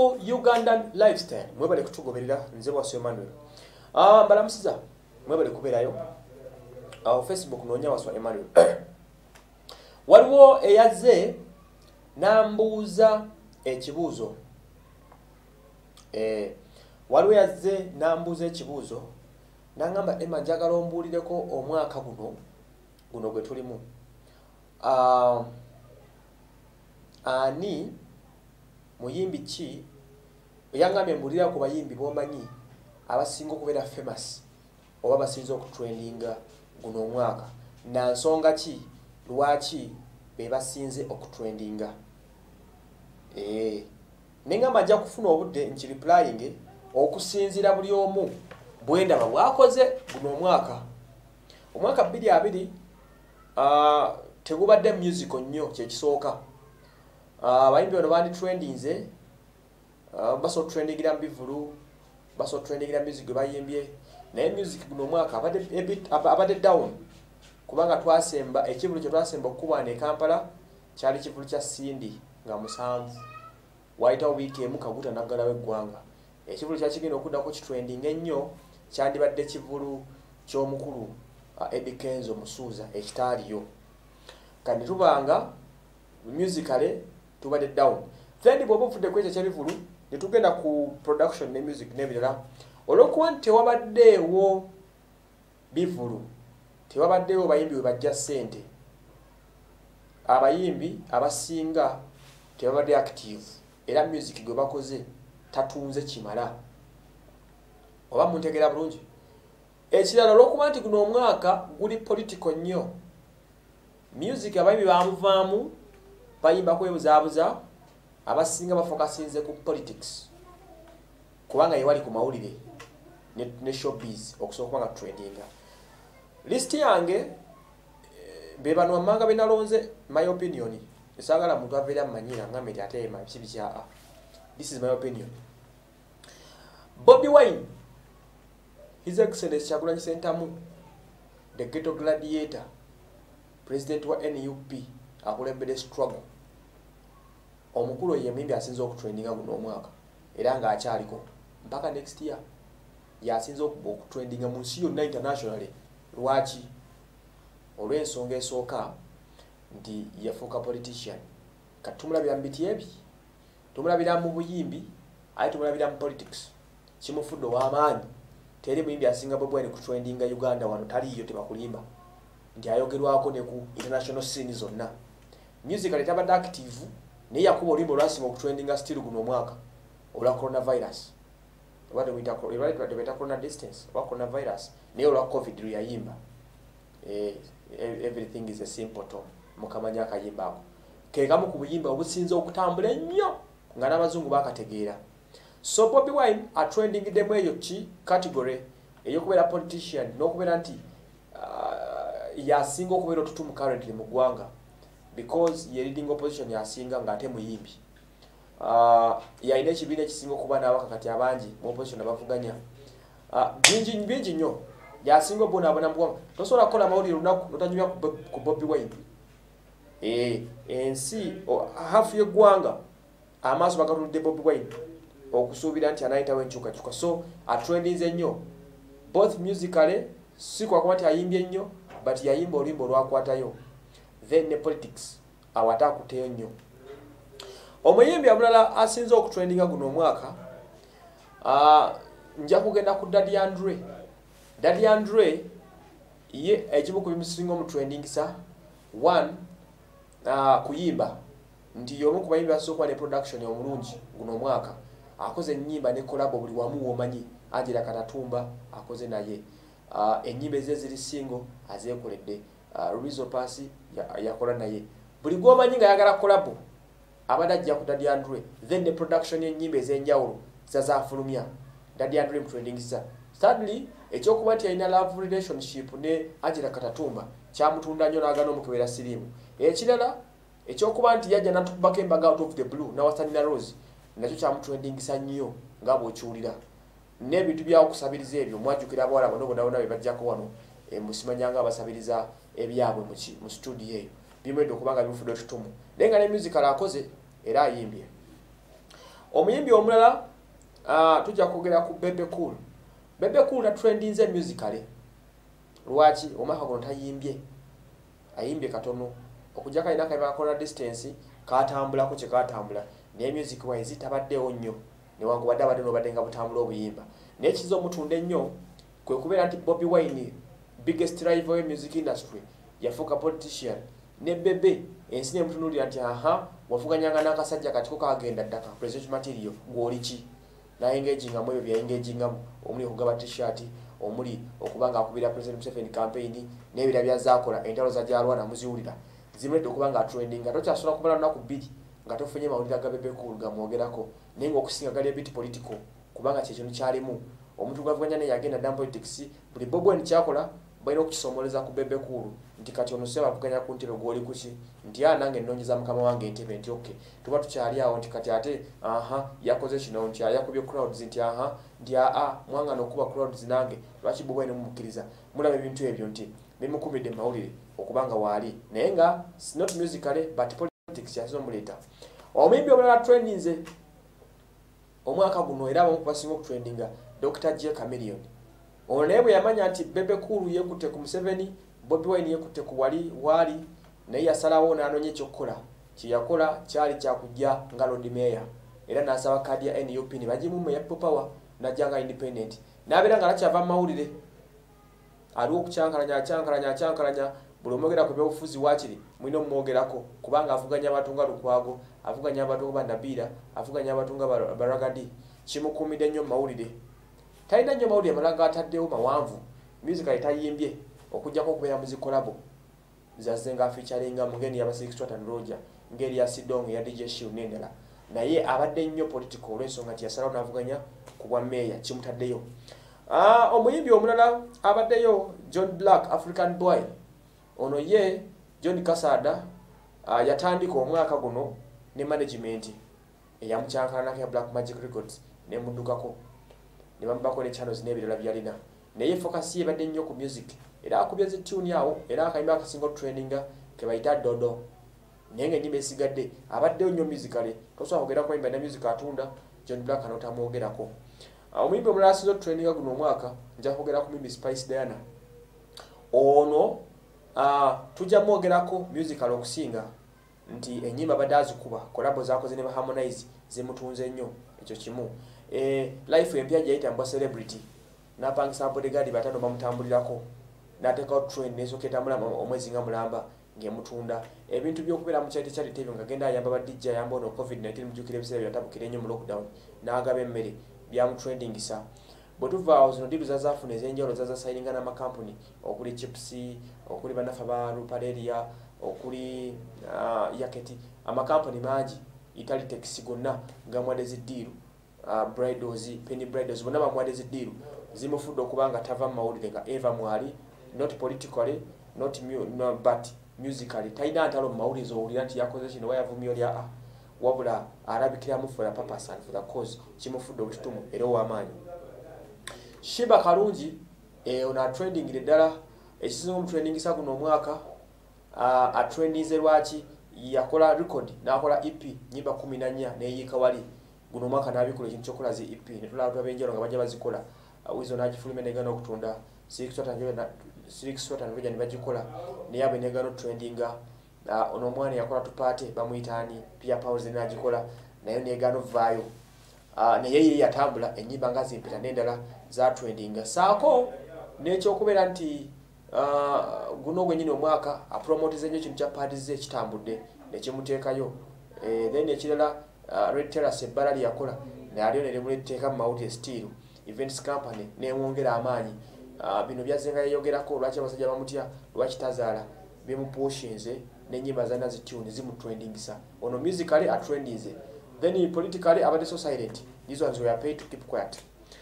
ku Ugandan Lifestyle mwebale kutugoberera nze Wasio Emmanuel. Mbalamusiza mwebale kubeerayo. Facebook noonya Wasio Emmanuel. Waliwo eyazze nambuuza ekibuuzo. Waliwo yazze nambuuza ekibuuzo nangamba Emma njagala ombuulireko omwaka guno gwe tulimu. Ani muyimbi ki yangambye mbulira ku bayimbi bomanyi abasinga okubeera famous oba basinze okutrendinga guno omwaka na nsonga ki lwaki be basinze okutrendinga. Nengamba ajja kufuna obudde nkireplying okusinzira buli omu bwendaba bwakoze guno omwaka. Omwaka 2020 tegubadde musical nnyo kyekisooka. Abayimbi bano bandi trendinze baso trendingira mbivulu baso trendingira music bayimbye naye music guno omwaka abadde down kubanga twasemba ekivulu kye twasemba okubana e Kampala kyali kivulu kya Sindi nga musanvu waita week emu Kaguta naggalawo eggwanga. Ekivulu kya kigenda okuddako kitrending ennyo kyandibadde kivulu ky'omukulu Eddie Kenzo Musuuza ekitaaliyo kandi tubanga musically tubadde down. Then bw'oba ofudde ku ekyo ky'ebivulu ne tugenda ku production ne music n'ebirala olw'okuba nti tewabaddeewo bivulu tewabaddeewo bayimbi we bajja ssente. Abayimbi abasinga tebabadde active era music gwe bakoze tatunze kimala oba muntegeera bulungi. Ekirala olw'okuba nti guno omwaka guli political nnyo music abayimbi bamuvaamu bayimba kwebuzaabuza abasinga bafokasinze ku politics kubanga yewali ku mawulire ne showbiz okusobola kubanga trendinga. List yange bebano amanga benalonze my opinion esagala muntu aveera manyira ngambe ti ate ema kibikya. This is my opinion. Bobby Wine, His Excellency Kyagulanyi Ssentamu, the ghetto gladiator, president wa NUP, akulembedde struggle. Omukulu ye mimbi asinze okutrendinga guno omwaka era nga akyaliko mpaka next year yasinze okutrendinga mu nsi yonna internationally. Lwaki? Olw'ensonga esooka nti yafuuka politician. Kati tumulabira mu biti ebi tumulabira mu buyimbi aye tumulabira mu politics kimufudde ow'amaanyi. Teri muyimbi asinga Bobi Wine kutrendinga Uganda wano taliyo tebakulimba nti ayogerwako ne ku international scene zonna. Musical etabadde active naye yakuba oluyimba olwasinga okutrendinga still guno omwaka olwa coronavirus. Obadde wita corona distance oba coronavirus naye olwa covid lwe yayimba. Everything is a simple tone mukamanya akayimba ako keekamu ku buyimba obusinze okutambula ennyo nga n'abazungu bakategeera. So Bobi Wine atrendingiddemu eyo ki category ey'okubeera politician n'okubeera nti yasinga okubeera otutumu currently mu ggwanga because ye leading opposition yasinga ng'ate muyimbi. Yalina ekibiina ekisinga okuba n'abaka kati abangi mu opposition abavuganya bingi nnyo yasinga obonaabona mu ggwanga. Tosobola kukola amawulire olunaku notanyumya ku Bobi Wine. Ensi hafu y'eggwanga amaaso bagatunudde Bobi Wine okusuubira nti anayitawo enkyukakyuka. So atrendinze nnyo both musically si kwakuba nti ayimbye nnyo but yayimba oluyimba olwakwatayo then ne politics awata akuteyo nnyo. Omuyimbi omulala asinze okutrendinga guno omwaka nja kugenda ku Daddy Andre. Daddy Andre ye ekimu ku bimusinga omutrendingisa one kuyimba nti y'omu ku bayimbi asobola okuba ne production omulungi guno omwaka. Akoze ennyimba ne collabo buli wamu womanyi Angela Katatumba akoze naye. Ennyimba ze ziri single azeekoledde. Rizzo Pasi yakola naye. Buli gwomanyi nga yagala collabo abadde ajja ku Daddy Andre then ne production y'ennyimba ez'enjawulo zazaafulumya Daddy Andre mutrendingisa. Sadly ekyokuba nti yalina love relationship ne Angela Katatumba kyamutunda nnyo n'agaana omukebeera siriimu. Ekirala ekyokuba nti yajja n'atukubako embaga out of the blue n'awasanira Rose nakyo kyamutrendingisa nnyo nga bw'okiwulira. N'ebintu byawokusabiriza ebyo mwajjukira abawala bano bonna be bajjako wano musimanyanga abasabiriza ebyabwe mu studio eyo bimwedde okubanga bimufudde otutumu naye nga ne musical akoze era ayimbye. omuyimbi omulala tujja kwogera ku Bebe Cool. Bebe Cool na trendinze musically. Lwaki omwaka guno tayimbye. Ayimbye katono. Okujja kalina kaiba kola distance katambula ku kye katambula. Ne music wise tabaddewo nnyo. Ne wangu wadde no badenga butambula obuyimba. Ne kizo mutunde nnyo kwe kubeera nti Bobby Wine biggest rival in music industry yafuuka politician ne Bebe ensi ne mutunulira nti wavuganyanga n'akasajja katiko kagenda ddaka president material ng'oli ki na engaging amwe bya engaging omuli okugaba t-shirt omuli okubanga akubira president Museveni campaign n'ebira byazakola entalo za jalwana muziwulira zimwedde okubanga trending tochasobola kubala naku bbiri nga tofunye mawulira ga Bebe Cool gamwogerako naye ng'okusinga gali ebiti political kubanga kye kintu kyalimu omuntu gwavuganya ne yagenda down politics buli Bobi Wine kyakola bayina okukisomoleza ku Bebe Cool nti kati ono seba avuganya ku ntebe gwoli kuki nti nange nnonyeza mukama wange entebe nti okay tuba tukyali awo nti kati ate yakoze kino nti yakubye crowds nti nti mwangana okuba crowds nange lwaki Bobi Wine mumukkiriza mulaba ebintu ebyo nti bimukumidde mawulire okubanga waali naye nga not musically but politics yazomuleta omuyimbi omulala trendinze omwaka guno era abamu kubasinga okutrendinga Dr. J. Chameleon. Ono naye bwe yamanya nti Bebe Cool yekutte ku Museveni, Bobby Wine yekutte ku wali naye yasalawo n'anoonya ekyokukola. Kye yakola kyali kyakujja nga Lord Mayor. Era n'asaba kadi ya NUP ne bagimume ya power n'ajja nga independent. N'abeera nga lakyava mu mawulire. Aliwo okucyankalanya buli omwogera ku byobufuzi waakiri mulina omwogerako kubanga avuganya abantu nga Lukwago, avuganya abantu nga Nabiira, avuganya abantu nga Baragadi. Kimukuumidde nnyo mu mawulire. Talina nnyo mawulire malaga ataddewo mawanvu. Music ayitayimbye okujjako okubeera muzikolabo. Zazenga featuringa mugeni ya Basix Twatan Roger, ngeri ya Sidong ya DJ Shiu n'endala. Naye abadde nnyo political olw'ensonga nti yasalawo n'avuganya ku bwa meya kimutaddeyo. Omuyimbi omulala abaddeyo John Black African Boy. Ono ye John Kasada yatandika omwaka guno ne management eyamukyankalana ya Black Magic Records ne muddukako ne bambako ne channels n'ebirala byalina naye focus ye badde nnyo ku music era akubye zi tune yawo era akayimba akasinga traininga ke bayita Dodo nenge nyimbe esigadde abaddeyo nnyo musically tosobola kugera ku imba na music atunda John Black anotamwogerako omuyimbi omulala asinze traininga guno omwaka nja kwogera ku mimbi Spice Diana ono tujja mwogerako musical okusinga nti enyimba badazi kuba collabo zakoze ne Harmonize zimutunze nnyo ekyo kimu life empya yaita mbwa celebrity napangisa bodyguard batano bamutambulirako nateka train nesoketa mulamba omwezi nga mulamba ngemutunda ebintu byokubera mu charity ebyo ngagenda ayamba ba DJ ayamba no COVID-19 mujukire bisebe byatabukire nnyo mu lockdown n'agaba emmere bya mu trending sa botuva zino diru zazafuna ezenjalo zaza signinga na makampuni okuli Chips okuli banafa ba Rupaleria okuli yaketi amakampuni mangi Italy taxi gonna ngamwade zidiru bridals penny bridals bona bamwade zidiru zimufudde okubanga tava mawulire nga Eva Mwali not politically not but musically taina ntalo mawulire owulira nti yakoze kino wayavumyo lya wabula arabikira mu for a purpose and for the cause kimufudde obututumu era w'amaanyi Shiba Kalungi ona trending ddala ekisinga mu trending sa guno omwaka a trendize lwaki yakola record nakola EP nyimba 14 neyika wali guno mwaka nabikola ekintu kyokola zi EP netula abantu abenjero nga bajja bazikola wizo najifulime negana okutunda 6 Twatan Roger ne bagikola ne yabe negano trendinga ono mwana yakola tupate bamuyitani pia pause najikola nayo negano vayo ne yeye yatambula enyimba ngazi mpita nendala za trendinga saako necho kubera nti guno gwenyine omwaka a promote zenyo kintu kya parties ze kitambudde ne kimuteekayo then ekirala Red Terrace Barali yakola ne aliyo ne muleteeka mu Mount Steel Events Company ne mwongera amaanyi bino byazenga yogerako lwaki abasajja bamutya lwaki tazaala bimu pushinze ne nyimba zana zitune zimu trendingisa ono musically a trendize then politically abade so silent these ones were paid to keep quiet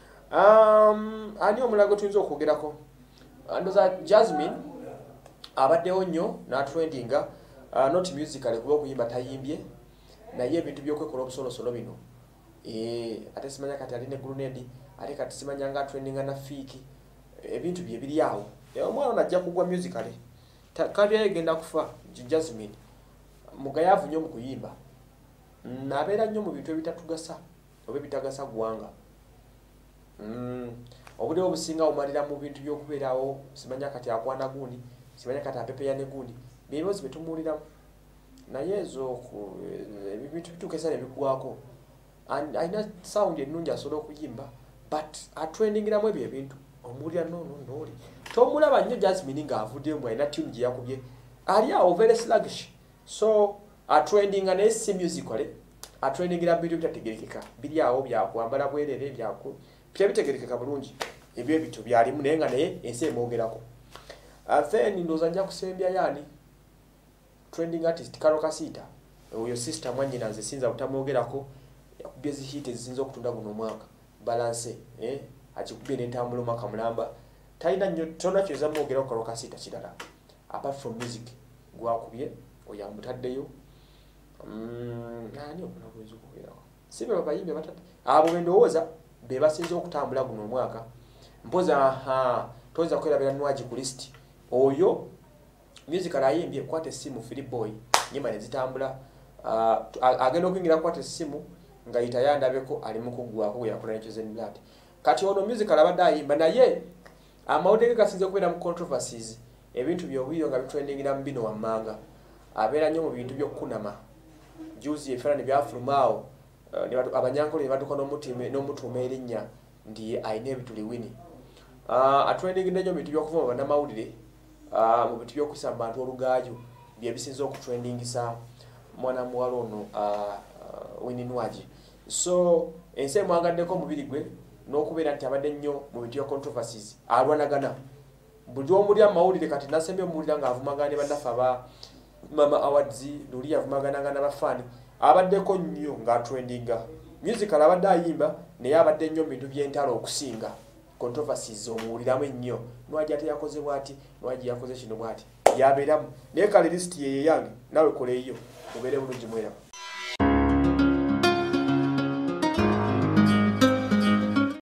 ani omulago tuyinza okwogerako andoza Jasmine abaddewo nnyo na trendinga not musically kuba okuyimba tayimbye naye ebintu byokwekola obusolosolo bino ate simanya kati aline grenade ate kati simanya nga trendinga na fiki ebintu bye biri awo omwana najja kugwa musically kali yagenda kufa Jasmine mugayavu nnyo mu kuyimba nabeera nnyo mu bintu ebitatugasa oba bitagasa gwanga obudde obusinga omalira mu bintu by'okubeerawo simanya kati akwana gundi simanya kati apepeya ne gundi byebibazo betumuwuliramu naye ezo ebintu bituukesa ne bikugwako alina sound ennungi asobola okuyimba but atrendingiramu ebyo ebintu omuwulira nooli tomulaba nnyo Jasmine ng'avuddeyo mbu alina tune gye yakubye ali awo very sluggish so atrendinga naye si musically atrendingira bintu bitategerekeka biri awo byakwambala bwerere bitegerekeka bulungi ebyo ebintu byalimu naye nga naye ensi emwogerako then ndooza nja kusembya yani trending artist Karo Kasita oyo sister mwanyina nze sinza butamwogerako yakubye zihit ezisinza okutunda guno omwaka balance akikubye n'entambula omwaka mulamba talina nnyo tona kyeza mwogeraku Karo Kasita kirala apart from music gwakubye oyo amutaddeyo nani okunabweza okubeerawo sibe babayimbe batadde abo bendowooza be basinze okutambula guno omwaka mpoza toyinza kwerabira Nwaji ku list oyo musical ayimbye kwate simu Philip Boy nyima nezitambula agenda okuyingira kwate simu nga yitayandabeko ali mu kuggwako gwe yakola n'ekyo Zenblat kati ono musical abadde ayimba naye amawulire gasinze okubeera mu controversies ebintu by'obwiro nga bitrendingira mu bino wammanga abeera nnyo mu bintu by'okukunama juzi ebifaananyi byafulumaawo abanyankole ne badduka n'omutuuma erinnya ndi ayina ebituliwini atrendingidde nnyo mu bintu by'okuvuma bannamawulire mu bintu by'okuyisa mu bantu olugaayo bye bisinza okutrendingisa mwana muwala ono Winnie Nwaji so ensi emwagaddeko omubiri gwe n'okubeera nti abadde nnyo mu bintu bya controversies alwanagana buli omuli amawulire kati nasembye omuwulira ng'avumagana ne bannaffe aba Mama Awards luli yavumagananga n'abafaani abaddeko nnyo ng'atrendinga musical abadde ayimba naye abadde nnyo mu bintu by'entalo okusinga controversies omuwuliramu ennyo Nwaji ate yakoze bw'ati Nwaji yakoze kino bw'ati yabeeramu naye kale list ye yange nawe koleeyo mubeere bulungi mweramu